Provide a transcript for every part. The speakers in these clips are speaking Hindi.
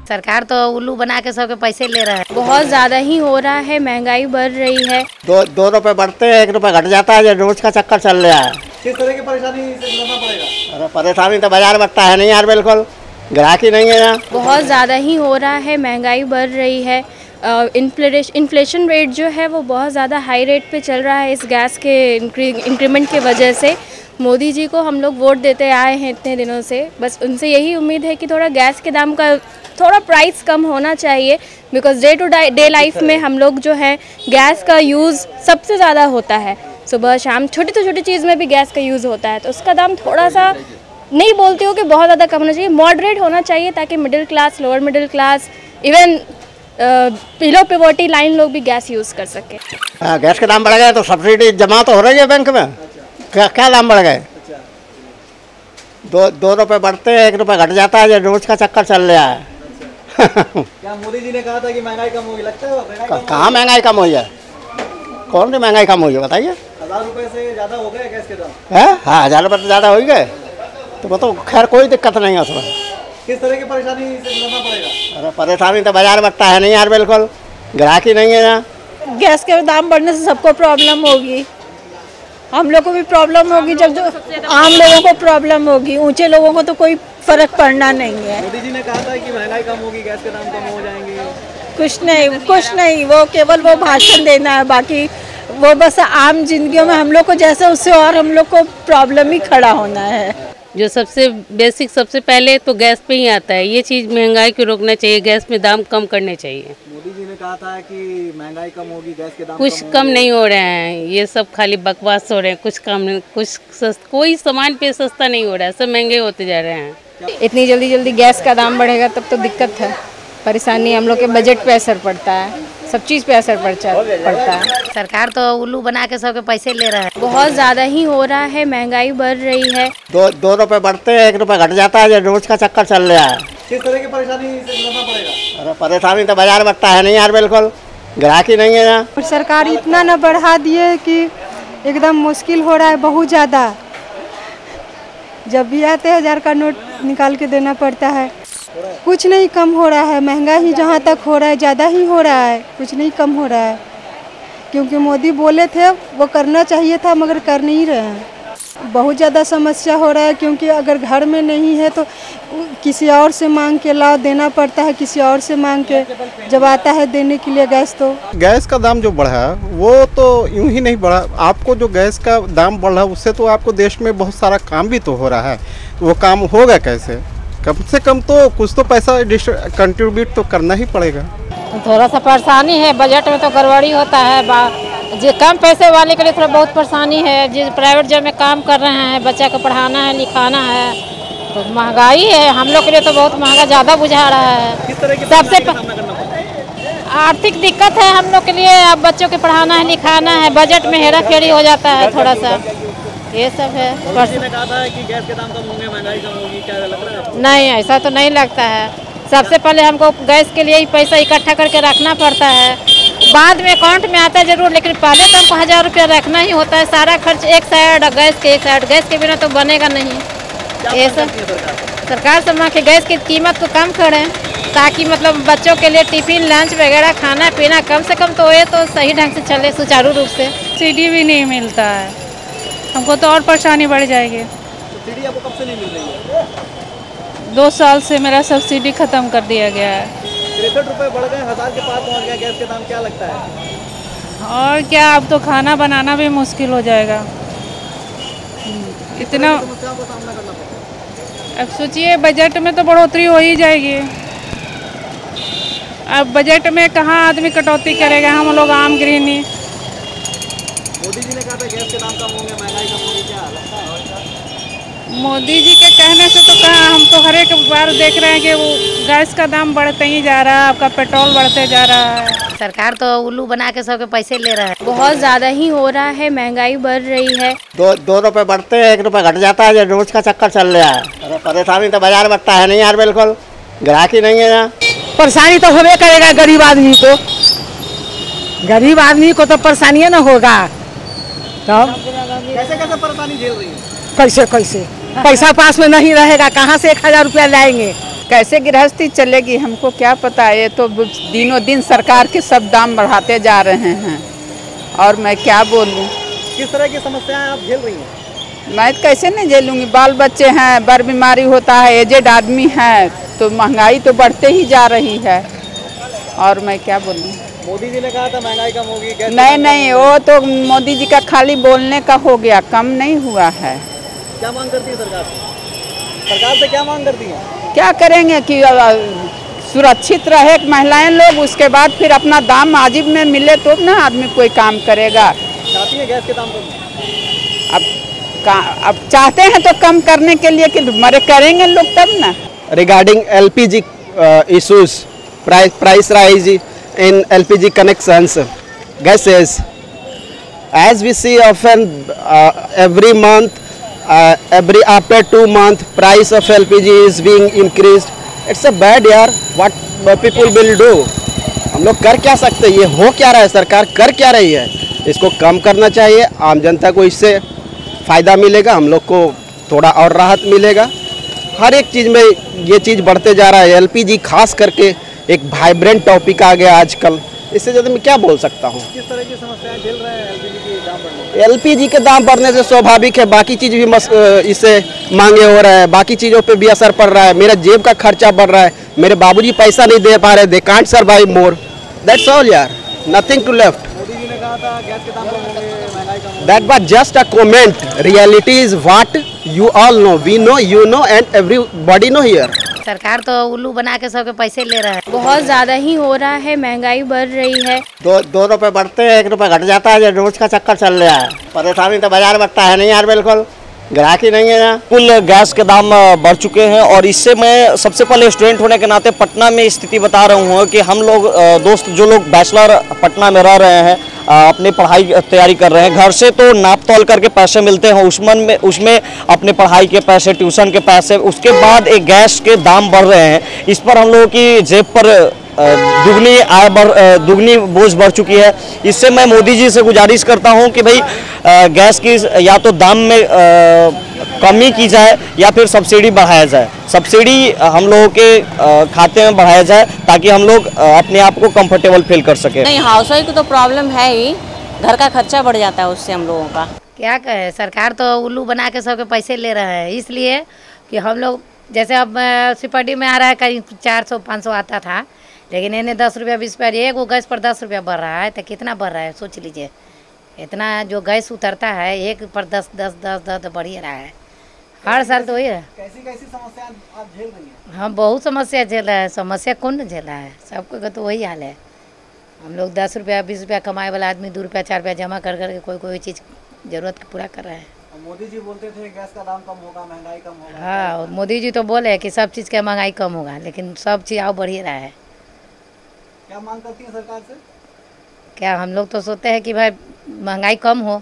सरकार तो उल्लू बना के सबके पैसे ले रहा है। बहुत ज़्यादा ही हो रहा है, महंगाई बढ़ रही है। दो रुपए बढ़ते हैं, 1 रुपया घट जाता है, रोज का चक्कर चल रहा है। किस तरह की परेशानी से गुजरना पड़ेगा? अरे परेशानी तो बाजार बढ़ता है नहीं यार, बिल्कुल ग्राहक ही नहीं है यहाँ। बहुत ज़्यादा ही हो रहा है, महंगाई बढ़ रही है। इन्फ्लेशन रेट जो है वो बहुत ज़्यादा हाई रेट पे चल रहा है इस गैस के इंक्रीमेंट के वजह से। मोदी जी को हम लोग वोट देते आए हैं इतने दिनों से, बस उनसे यही उम्मीद है कि थोड़ा गैस के दाम का थोड़ा प्राइस कम होना चाहिए। Because day to day life में हम लोग जो है गैस का यूज़ सबसे ज़्यादा होता है। सुबह शाम छोटी से छोटी चीज़ में भी गैस का यूज़ होता है, तो उसका दाम थोड़ा सा नहीं बोलती हूँ कि बहुत ज़्यादा कम होना चाहिए, मॉडरेट होना चाहिए, ताकि middle class, lower middle class, even below poverty line लोग भी गैस यूज़ कर सके। गैस के दाम बढ़ गए तो सब्सिडी जमा तो हो रही है बैंक में। क्या दाम बढ़ गए? दो रुपए बढ़ते हैं, 1 रुपया घट जाता है, रोज का चक्कर चल रहा है। क्या मोदी जी ने कहा था कि महंगाई कम होगी? लगता है कहाँ महंगाई कम हुई है? कौन सी महंगाई कम हुई है बताइए? 1000 रुपए से ज़्यादा हो गए गैस के दाम? है हाँ, 1000 रुपये से ज़्यादा हो गए तो वो तो खैर कोई दिक्कत नहीं है उसमें। किस तरह की परेशानी से गुजरना पड़ेगा? अरे परेशानी तो बाजार बढ़ता है नहीं यार, बिल्कुल ग्राहक ही नहीं है यहाँ। गैस के दाम बढ़ने से सबको प्रॉब्लम होगी, हम लोग को भी प्रॉब्लम होगी, जब जो आम लोगों को प्रॉब्लम होगी, ऊंचे लोगों को तो कोई फर्क पड़ना नहीं है। मोदी जी ने कहा था कि महंगाई कम होगी, गैस के दाम कम हो जाएंगे। कुछ नहीं, वो केवल वो भाषण देना है, बाकी वो बस आम जिंदगियों में हम लोग को जैसे उससे और हम लोग को प्रॉब्लम ही खड़ा होना है। जो सबसे बेसिक सबसे पहले तो गैस पे ही आता है, ये चीज़ महंगाई को रोकना चाहिए, गैस में दाम कम करने चाहिए। मोदी जी ने कहा था कि महंगाई कम होगी, गैस के दाम कुछ कम नहीं हो रहे हैं, ये सब खाली बकवास हो रहे हैं। कुछ कम नहीं, कोई सामान पे सस्ता नहीं हो रहा है, सब महंगे होते जा रहे हैं। इतनी जल्दी गैस का दाम बढ़ेगा तब तो दिक्कत है, परेशानी, हम लोग के बजट पे असर पड़ता है, सब चीज़ पे असर पड़ता है। सरकार तो उल्लू बना के सबके पैसे ले रहा है। बहुत ज़्यादा ही हो रहा है, महंगाई बढ़ रही है। दो रुपए बढ़ते हैं, 1 रुपया घट जाता है, रोज का चक्कर चल रहा है। किस तरह की परेशानी से गुजरना पड़ेगा? अरे परेशानी तो बाजार बढ़ता है नहीं यार, बिल्कुल ग्राहक ही नहीं है यहाँ। और सरकार इतना न बढ़ा दिए कि एकदम मुश्किल हो रहा है, बहुत ज़्यादा। जब भी आते 1000 का नोट निकाल के देना पड़ता है। कुछ नहीं कम हो रहा है, महंगा ही जहाँ तक हो रहा है ज़्यादा ही हो रहा है, कुछ नहीं कम हो रहा है। क्योंकि मोदी बोले थे वो करना चाहिए था, मगर कर नहीं रहे हैं। बहुत ज़्यादा समस्या हो रहा है, क्योंकि अगर घर में नहीं है तो किसी और से मांग के लाओ, देना पड़ता है किसी और से मांग के, जब आता है देने के लिए गैस। तो गैस का दाम जो बढ़ा वो तो यूं ही नहीं बढ़ा, आपको जो गैस का दाम बढ़ा उससे तो आपको देश में बहुत सारा काम भी तो हो रहा है। वो काम होगा कैसे? कम से कम तो कुछ तो पैसा कंट्रीब्यूट तो करना ही पड़ेगा। थोड़ा सा परेशानी है, बजट में तो गड़बड़ी होता है, जो कम पैसे वाले के लिए थोड़ा बहुत परेशानी है। जो प्राइवेट जॉब में काम कर रहे हैं, बच्चा को पढ़ाना है, लिखाना है, तो महंगाई है, हम लोग के लिए तो बहुत महंगा ज़्यादा बुझा रहा है। किस तरह की सबसे आर्थिक दिक्कत है हम लोग के लिए, अब बच्चों को पढ़ाना है, लिखाना है, बजट में हेरा फेरी हो जाता है थोड़ा सा, ये सब है। मोदी जी ने कहा था कि गैस के दाम कम होंगे, महंगाई कम होगी, क्या लग रहा है? नहीं, ऐसा तो नहीं लगता है। सबसे पहले हमको गैस के लिए ही पैसा इकट्ठा करके रखना पड़ता है, बाद में अकाउंट में आता है जरूर, लेकिन पहले तो हमको 1000 रुपया रखना ही होता है। सारा खर्च एक साइड, गैस के एक साइड, गैस के बिना तो बनेगा नहीं। ये सब सरकार से मांग के गैस की कीमत को कम करें, ताकि मतलब बच्चों के लिए टिफिन, लंच वगैरह, खाना पीना कम से कम तो ये तो सही ढंग से चले सुचारू रूप से। सब्सिडी भी नहीं मिलता है, हमको तो और परेशानी बढ़ जाएगी। सब्सिडी आपको कब से नहीं मिल रही है? 2 साल से मेरा सब्सिडी खत्म कर दिया गया है। 63 रुपये बढ़ गए, 1000 के पार पहुंच गया गैस के दाम, क्या लगता है? और क्या, अब तो खाना बनाना भी मुश्किल हो जाएगा इतना। समस्याओं का सामना करना पड़ेगा। अब सोचिए बजट में तो बढ़ोतरी हो ही जाएगी, अब बजट में कहाँ आदमी कटौती करेगा, हम लोग आम गृहिणी। मोदी जी ने कहा था गैस के दाम कम होंगे, महंगाई कम होगी, क्या लगता है? मोदी जी के कहने से तो कहा, हम तो हर एक बार देख रहे हैं कि वो गैस का दाम बढ़ते ही जा रहा है, आपका पेट्रोल बढ़ते जा रहा है। सरकार तो उल्लू बना के सबके पैसे ले रहा है। बहुत ज़्यादा ही हो रहा है, महंगाई बढ़ रही है। दो रुपए बढ़ते हैं, 1 रुपया घट जाता है, रोज का चक्कर चल रहा है। अरे परेशानी तो बाजार बढ़ता है नहीं यार, बिल्कुल ग्राहक ही नहीं है यहाँ। परेशानी तो होबे करेगा गरीब आदमी को, गरीब आदमी को तो परेशानी न होगा। तब कैसे कैसे परेशानी झेल रही है? कैसे पैसा पास में नहीं रहेगा, कहाँ से 1000 रुपया लाएंगे? कैसे गृहस्थी चलेगी हमको क्या पता। ये तो दिनों दिन सरकार के सब दाम बढ़ाते जा रहे हैं और मैं क्या बोलूँ। किस तरह की समस्याएं आप झेल रही हैं? मैं कैसे नहीं झेलूँगी, बाल बच्चे हैं, बर बीमारी होता है, एजेड आदमी है, तो महंगाई तो बढ़ते ही जा रही है और मैं क्या बोलूँ। मोदी जी ने कहा था महंगाई कम होगी। नहीं, वो तो मोदी जी का खाली बोलने का हो गया, कम नहीं हुआ है। क्या मांग करती है सरकार से? सरकार से क्या मांग करती है? क्या करेंगे कि सुरक्षित रहे महिलाएं लोग, उसके बाद फिर अपना दाम वाजिब में मिले तो ना आदमी कोई काम करेगा। चाहती है गैस के दाम कम? अब चाहते हैं तो कम करने के लिए कि मरे करेंगे लोग तब ना। Regarding LPG issues, price rise in LPG connections, gases, as we see often every month, after 2 months, price of LPG is being increased. It's a bad यार, what people will do? हम लोग कर क्या सकते हैं? ये हो क्या रहा है? सरकार कर क्या रही है? इसको कम करना चाहिए। आम जनता को इससे फ़ायदा मिलेगा, हम लोग को थोड़ा और राहत मिलेगा। हर एक चीज़ में ये चीज़ बढ़ते जा रहा है। एलपीजी खास करके एक वाइब्रेंट टॉपिक आ गया आजकल। इससे ज़्यादा मैं क्या बोल सकता हूँ। किस तरह की समस्याएं झेल रहे हैं एलपीजी के दाम बढ़ने? एलपीजी के दाम बढ़ने से स्वाभाविक है, बाकी चीज़ भी इससे महंगे हो रहा है, बाकी चीज़ों पे भी असर पड़ रहा है। मेरा जेब का खर्चा बढ़ रहा है, मेरे बाबूजी पैसा नहीं दे पा रहे, they can't survive more, that's all यार, nothing to left. Modi ji ने कहा था गैस के दाम कम होंगे, महंगाई कम होगी। That was just a comment. Reality is what you all know. We know, you know, and everybody know here. सरकार तो उल्लू बना के सबके पैसे ले रहा है। बहुत ज़्यादा ही हो रहा है, महंगाई बढ़ रही है। 2 रुपए बढ़ते हैं, 1 रुपए घट जाता है, रोज का चक्कर चल रहा है। परेशानी तो बाजार बढ़ता है नहीं यार, बिल्कुल ग्राहकी नहीं है यहाँ। कुल गैस के दाम बढ़ चुके हैं और इससे मैं सबसे पहले स्टूडेंट होने के नाते पटना में स्थिति बता रहा हूँ कि हम लोग दोस्त जो लोग बैचलर पटना में रह रहे हैं, अपनी पढ़ाई तैयारी कर रहे हैं, घर से तो नाप तोल करके पैसे मिलते हैं, उसमें अपने पढ़ाई के पैसे, ट्यूशन के पैसे, उसके बाद एक गैस के दाम बढ़ रहे हैं। इस पर हम लोगों की जेब पर दुगनी बोझ बढ़ चुकी है। इससे मैं मोदी जी से गुजारिश करता हूं कि भाई गैस की या तो दाम में कमी की जाए या फिर सब्सिडी बढ़ाया जाए। सब्सिडी हम लोगों के खाते में बढ़ाया जाए ताकि हम लोग अपने आप को कंफर्टेबल फील कर सके। नहीं, हाउस वाइफ को तो प्रॉब्लम है ही, घर का खर्चा बढ़ जाता है उससे हम लोगों का। क्या कहे, सरकार तो उल्लू बना के सबके पैसे ले रहा है, इसलिए कि हम लोग जैसे अब सिपटी में आ रहा है, कहीं 400-500 आता था, लेकिन इन्हें 10 रुपया 20 रुपया, एक वो गैस पर 10 रुपया बढ़ रहा है, तो कितना बढ़ रहा है सोच लीजिए। इतना जो गैस उतरता है एक पर 10 बढ़ ही रहा है हर साल, तो वही है। कैसी समस्या आप झेल रही हैं? हम बहुत समस्या झेल रहे हैं, समस्या कौन न झेल रहा है, सबको का तो वही हाल है। हम लोग 10 रुपया 20 रुपया कमाए वाला आदमी 2 रुपया 4 रुपया जमा कर करके कोई चीज़ ज़रूरत पूरा कर रहा है। मोदी जी बोलते थे गैस का दाम कम होगा, महंगाई कम होगा। हाँ, मोदी जी तो बोले कि सब चीज़ का महंगाई कम होगा, लेकिन सब चीज़ आओ बढ़ ही रहा है। क्या मांग करती है सरकार से? क्या हम लोग तो सोचते हैं कि भाई महंगाई कम हो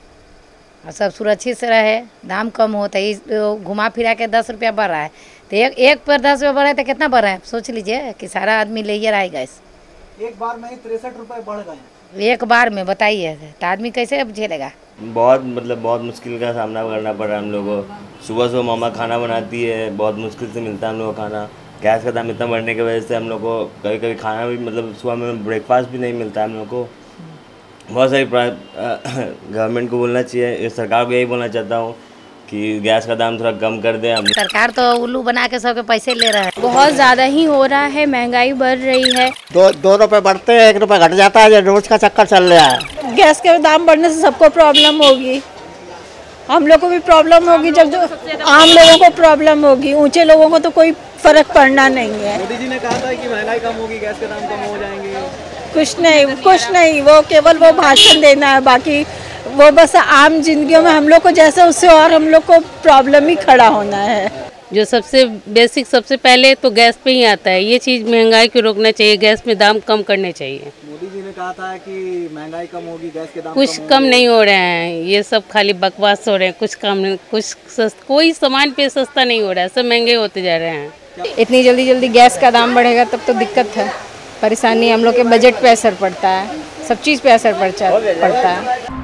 और सब सुरक्षित से रहे, दाम कम हो। तो घुमा फिरा के 10 रुपया बढ़ रहा है, तो एक पर 10 रुपया बढ़ रहा है तो कितना बढ़ रहा है सोच लीजिए कि सारा आदमी ले रहा है गैस। एक बार में ही 63 रुपये बढ़ गए एक बार में, बताइए तो आदमी कैसे झेलेगा। बहुत मुश्किल का सामना करना पड़ रहा है हम लोगों को। सुबह मामा खाना बनाती है, बहुत मुश्किल से मिलता है हम लोग को खाना। गैस का दाम इतना बढ़ने की वजह से हम लोग को कभी खाना भी सुबह में ब्रेकफास्ट भी नहीं मिलता है हम लोग को। बहुत सारी गवर्नमेंट को बोलना चाहिए, सरकार को यही बोलना चाहता हूँ कि गैस का दाम थोड़ा कम कर दें। सरकार तो उल्लू बना के सबके पैसे ले रहा है। बहुत ज़्यादा ही हो रहा है, महंगाई बढ़ रही है। 2 रुपए बढ़ते हैं, 1 रुपए घट जाता है, रोज का चक्कर चल रहा है। गैस के दाम बढ़ने से सबको प्रॉब्लम होगी, हम लोग को भी प्रॉब्लम होगी, जब जो आम लोगों को प्रॉब्लम होगी, ऊंचे लोगों को तो कोई फर्क पड़ना नहीं है। मोदी जी ने कहा था कि महंगाई कम होगी, गैस के दाम कम हो जाएंगे। कुछ नहीं, वो केवल वो भाषण देना है, बाकी वो बस आम जिंदगियों में हम लोग को जैसे उससे और हम लोग को प्रॉब्लम ही खड़ा होना है। जो सबसे बेसिक सबसे पहले तो गैस पे ही आता है, ये चीज़ महंगाई को रोकना चाहिए, गैस में दाम कम करने चाहिए। मोदी जी ने कहा था कि महंगाई कम होगी, गैस के दाम कुछ कम नहीं हो रहे हैं, ये सब खाली बकवास हो रहे हैं। कुछ कम नहीं, कोई सामान पे सस्ता नहीं हो रहा है, सब महंगे होते जा रहे हैं। इतनी जल्दी गैस का दाम बढ़ेगा तब तो दिक्कत है, परेशानी, हम लोग के बजट पे असर पड़ता है, सब चीज़ पे असर पड़ता है।